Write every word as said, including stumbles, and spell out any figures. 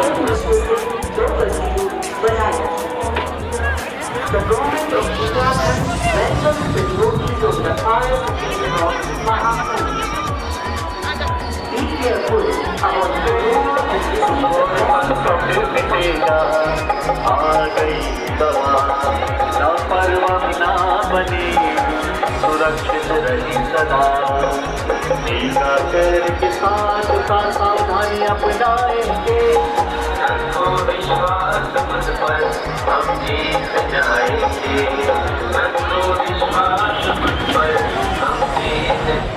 demonstrated progressively variety. The government of Uttarakhand welcomes the devotees of the highest region of Mahakumbh. Be careful about the rule and receive सुरक्षित रही सदा टीकाकरण के साथ का सावधानी अपनाएंगे सबको विश्वास मुझ पर हम जीत जाएंगे सबको विश्वास मुझ पर हम जीत